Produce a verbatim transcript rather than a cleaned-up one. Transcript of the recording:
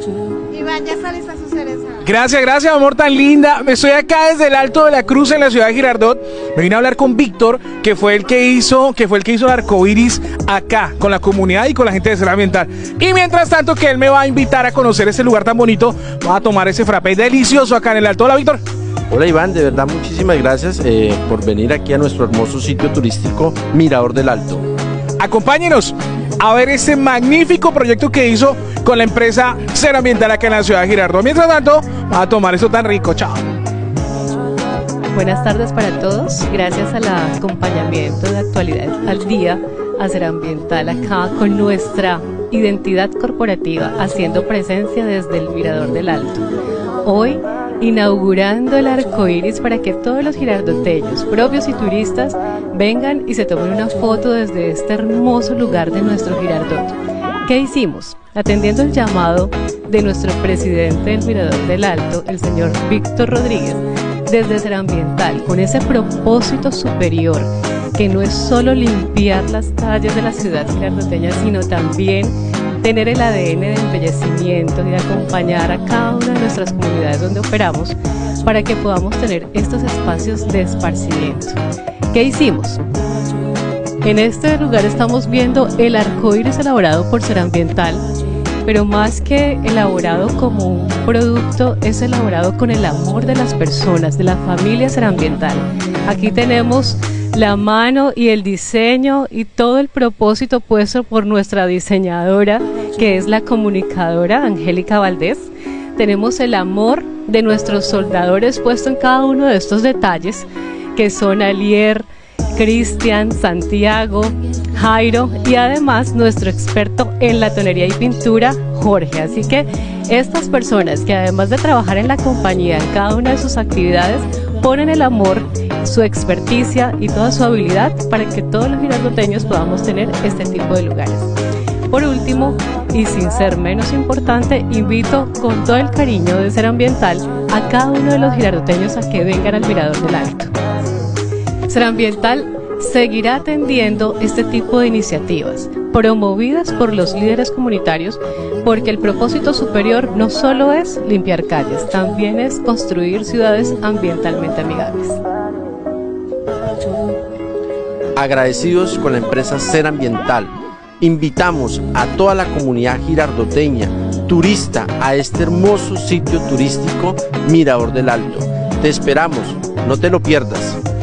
Iván, ya sale esta su cereza. Gracias, gracias, amor, tan linda. Estoy acá desde el Alto de la Cruz en la ciudad de Girardot. Me vine a hablar con Víctor, que fue el que hizo, que fue el que hizo el arcoíris acá, con la comunidad y con la gente de Ser Ambiental. Y mientras tanto que él me va a invitar a conocer ese lugar tan bonito, va a tomar ese frappé delicioso acá en el Alto. Hola, Víctor. Hola, Iván, de verdad muchísimas gracias eh, por venir aquí a nuestro hermoso sitio turístico Mirador del Alto. Acompáñenos a ver este magnífico proyecto que hizo con la empresa Ser Ambiental acá en la ciudad de Girardot. Mientras tanto, va a tomar esto tan rico. Chao. Buenas tardes para todos. Gracias al acompañamiento de Actualidad al Día a Ser Ambiental acá con nuestra identidad corporativa, haciendo presencia desde el Mirador del Alto. Hoy inaugurando el arco iris para que todos los girardoteños, propios y turistas, vengan y se tomen una foto desde este hermoso lugar de nuestro Girardot. ¿Qué hicimos? Atendiendo el llamado de nuestro presidente del Mirador del Alto, el señor Víctor Rodríguez, desde Ser Ambiental, con ese propósito superior, que no es solo limpiar las calles de la ciudad girardoteña, sino también tener el A D N de embellecimiento y de acompañar a cada una de nuestras comunidades donde operamos para que podamos tener estos espacios de esparcimiento. ¿Qué hicimos? En este lugar estamos viendo el arco iris elaborado por Ser Ambiental, pero más que elaborado como un producto, es elaborado con el amor de las personas, de la familia Ser Ambiental. Aquí tenemos la mano y el diseño y todo el propósito puesto por nuestra diseñadora, que es la comunicadora Angélica Valdés. Tenemos el amor de nuestros soldadores puesto en cada uno de estos detalles, que son Alier, Cristian, Santiago, Jairo y además nuestro experto en la tonería y pintura, Jorge. Así que estas personas que además de trabajar en la compañía en cada una de sus actividades, ponen el amor, su experticia y toda su habilidad para que todos los girardoteños podamos tener este tipo de lugares. Por último, y sin ser menos importante, invito con todo el cariño de Ser Ambiental a cada uno de los girardoteños a que vengan al Mirador del Alto. Ser Ambiental seguirá atendiendo este tipo de iniciativas promovidas por los líderes comunitarios, porque el propósito superior no solo es limpiar calles, también es construir ciudades ambientalmente amigables. Agradecidos con la empresa Ser Ambiental, invitamos a toda la comunidad girardoteña, turista, a este hermoso sitio turístico Mirador del Alto. Te esperamos, no te lo pierdas.